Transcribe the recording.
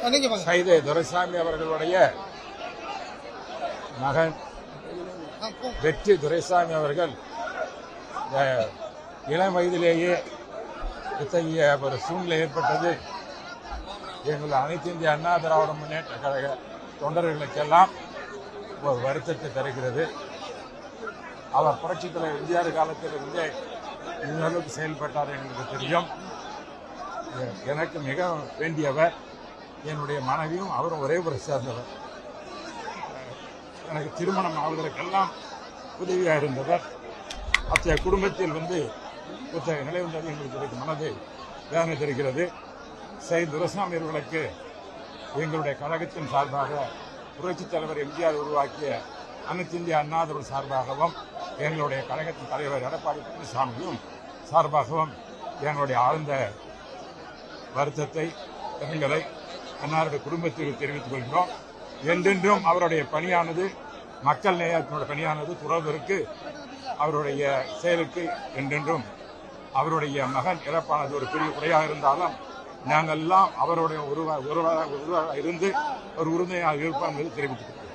கைது துரைசாமி அவர்களுடைய மகன் வெற்றி துரைசாமி அவர்கள் இளம் வயதிலேயே இத்தகைய ஒரு சூழ்நிலை ஏற்பட்டது எங்கள் அனைத்து இந்திய அண்ணா திராவிட முன்னேற்ற கழக தொண்டர்களுக்கெல்லாம் ஒரு வருத்தத்தை தருகிறது. அவர் புரட்சித் தலைவர் எம்ஜிஆர் காலத்திலிருந்தே இந்த அளவுக்கு செயல்பட்டார் எங்களுக்கு தெரியும். எனக்கு மிக வேண்டியவர், என்னுடைய மனைவியும் அவரும் ஒரே ஒரு சேர்ந்தவர். எனக்கு திருமணம் ஆவதற்கெல்லாம் உதவியாக இருந்தவர். அத்தகைய குடும்பத்தில் புத்தக நிலை வந்தது எங்களுக்கு மனது வேதனை தெரிகிறது. துரைசாமி அவர்களுக்கு எங்களுடைய கழகத்தின் சார்பாக புரட்சித் தலைவர் எம்ஜிஆர் உருவாக்கிய அனைத்து இந்திய அண்ணா திராவிட சார்பாகவும் எங்களுடைய கழகத்தின் தலைவர் எடப்பாடி பழனிசாமியும் சார்பாகவும் எங்களுடைய ஆழ்ந்த வருத்தத்தை எங்களை அன்னாருடைய குடும்பத்தில் தெரிவித்துக் கொள்கிறோம். என்றென்றும் அவருடைய பணியானது மக்கள் நேயத்தினுடைய பணியானது துறவருக்கு அவருடைய செயலுக்கு என்றென்றும் அவருடைய மகன் இறப்பானது ஒரு பெரிய குறையாக இருந்தாலும் நாங்கள் எல்லாம் அவருடைய இருந்து ஒரு உறுதுணையாக இருப்போம் என்று தெரிவித்துக் கொள்கிறோம்.